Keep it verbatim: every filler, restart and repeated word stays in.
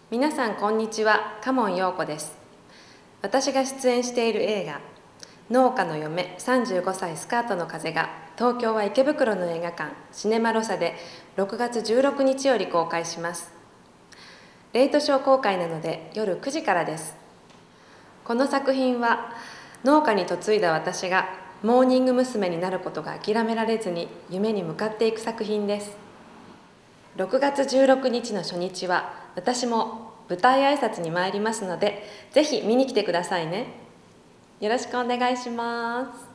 皆さんこんにちは、嘉門陽子です。私が出演している映画農家の嫁さんじゅうごさいスカートの風が東京は池袋の映画館シネマロサでろくがつじゅうろくにちより公開します。レイトショー公開なので夜くじからです。この作品は農家に嫁いだ私がモーニング娘。になることが諦められずに夢に向かっていく作品です。ろくがつじゅうろくにちの初日は私も舞台挨拶に参りますので、ぜひ見に来てくださいね。よろしくお願いします。